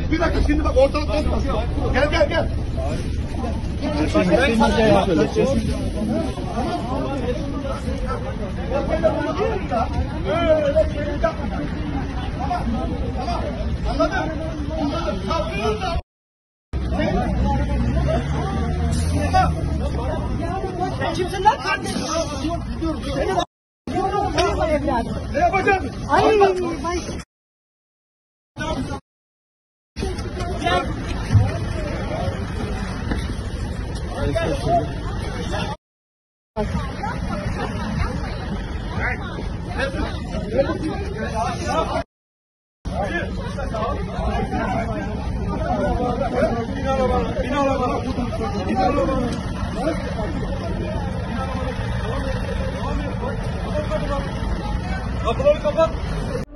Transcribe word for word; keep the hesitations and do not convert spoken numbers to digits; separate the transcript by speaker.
Speaker 1: Bir dakika şimdi bak ortalık bozma. Gel gel gel. Anladın? Anladın?
Speaker 2: Sen kimsin lan kardeşim?
Speaker 1: Ne yapacaksın?
Speaker 2: Ay vay.
Speaker 1: Kapıları kapat.